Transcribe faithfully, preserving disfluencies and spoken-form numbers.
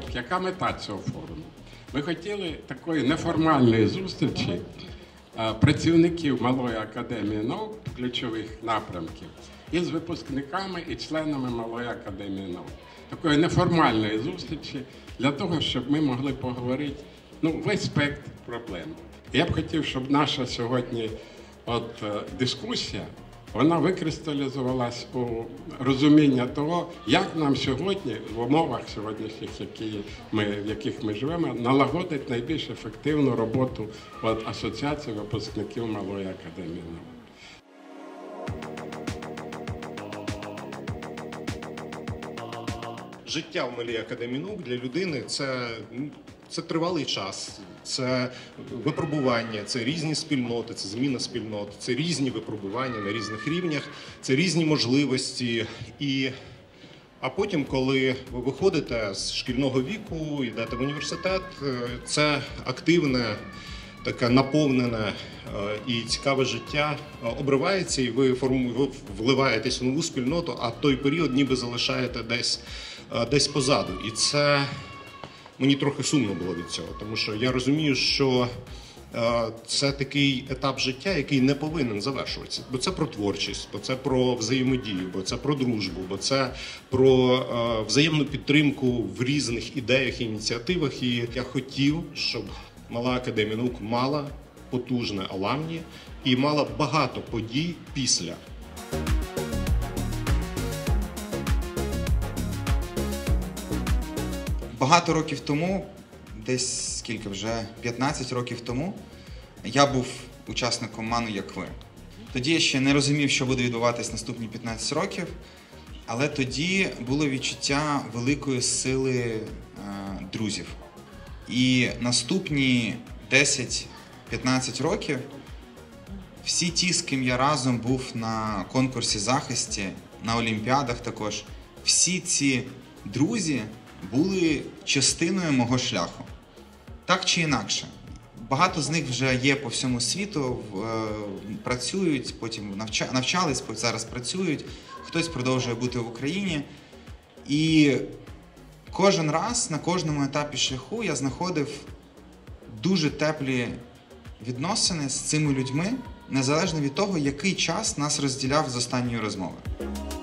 яка мета цього форуму? Ми хотіли такої неформальної зустрічі працівників Малої академії наук, ключових напрямків, із випускниками і членами Малої академії наук. Такої неформальної зустрічі для того, щоб ми могли поговорити ну, весь спектр проблем. Я б хотів, щоб наша сьогодні от, дискусія, вона викристалізувалась у розуміння того, як нам сьогодні, в умовах сьогоднішніх, які ми, в яких ми живемо, налагодити найбільш ефективну роботу от, Асоціації випускників Малої академії наук. Життя в Малій академії наук для людини – це, це тривалий час, це випробування, це різні спільноти, це зміна спільнот, це різні випробування на різних рівнях, це різні можливості. І, а потім, коли ви виходите з шкільного віку, йдете в університет, це активне, таке наповнене і цікаве життя обривається, і ви, форму, ви вливаєтесь в нову спільноту, а той період ніби залишаєте десь, десь позаду. І це мені трохи сумно було від цього, тому що я розумію, що це такий етап життя, який не повинен завершуватися. Бо це про творчість, бо це про взаємодію, бо це про дружбу, бо це про взаємну підтримку в різних ідеях і ініціативах. І я хотів, щоб Мала академія наук мала потужне аламні і мала багато подій після. Багато років тому, десь скільки вже, п'ятнадцять років тому, я був учасником МАНу, як ви. Тоді я ще не розумів, що буде відбуватись наступні п'ятнадцять років, але тоді було відчуття великої сили е, друзів. І наступні десять-п'ятнадцять років всі ті, з ким я разом був на конкурсі захисті, на олімпіадах також, всі ці друзі були частиною мого шляху. Так чи інакше. Багато з них вже є по всьому світу, працюють, потім навчались, зараз працюють, хтось продовжує бути в Україні. І кожен раз, на кожному етапі шляху я знаходив дуже теплі відносини з цими людьми, незалежно від того, який час нас розділяв з останньої розмови.